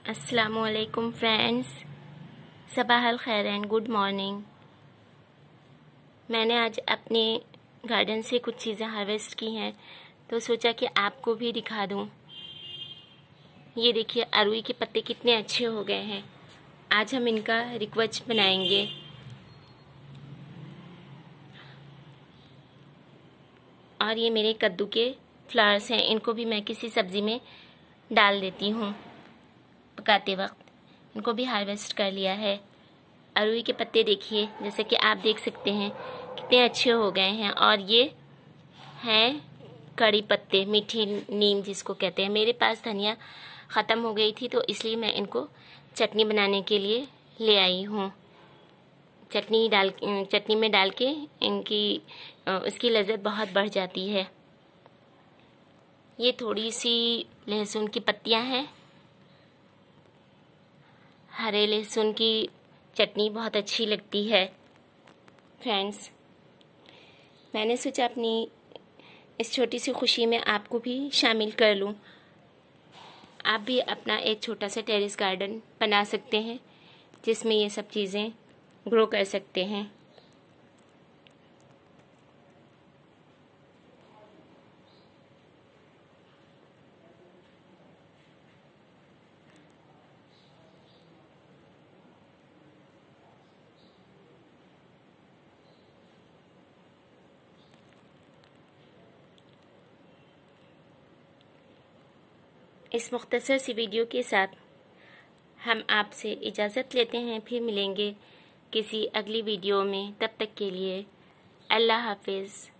अस्सलामुअलैकुम फ्रेंड्स, सबाहल खैर and good morning. मैंने आज अपने गार्डन से कुछ चीज़ें हार्वेस्ट की हैं तो सोचा कि आपको भी दिखा दूं। ये देखिए अरुई के पत्ते कितने अच्छे हो गए हैं। आज हम इनका रिकवच बनाएंगे। और ये मेरे कद्दू के फ्लावर्स हैं, इनको भी मैं किसी सब्ज़ी में डाल देती हूँ। पकाते वक्त इनको भी हार्वेस्ट कर लिया है। अरुई के पत्ते देखिए, जैसे कि आप देख सकते हैं कितने अच्छे हो गए हैं। और ये हैं कड़ी पत्ते, मीठी नीम जिसको कहते हैं। मेरे पास धनिया ख़त्म हो गई थी तो इसलिए मैं इनको चटनी बनाने के लिए ले आई हूँ। चटनी में डाल के उसकी लज़्ज़त बहुत बढ़ जाती है। ये थोड़ी सी लहसुन की पत्तियाँ हैं। हरे लहसुन की चटनी बहुत अच्छी लगती है। फ्रेंड्स, मैंने सोचा अपनी इस छोटी सी खुशी में आपको भी शामिल कर लूं। आप भी अपना एक छोटा सा टेरेस गार्डन बना सकते हैं जिसमें ये सब चीज़ें ग्रो कर सकते हैं। इस मुख्तसर सी वीडियो के साथ हम आपसे इजाज़त लेते हैं। फिर मिलेंगे किसी अगली वीडियो में। तब तक के लिए अल्लाह हाफिज़।